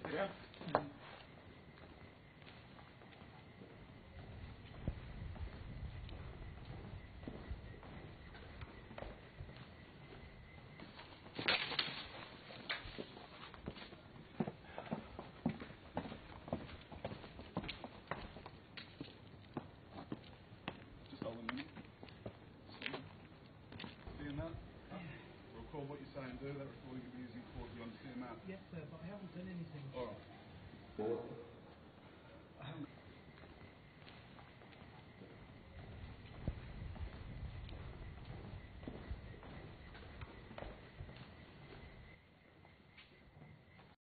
Yeah. Just hold a minute. Seeing that? Record what you're saying, do that recording will be using for you. You understand that? Yes, sir, but I haven't done anything. All right.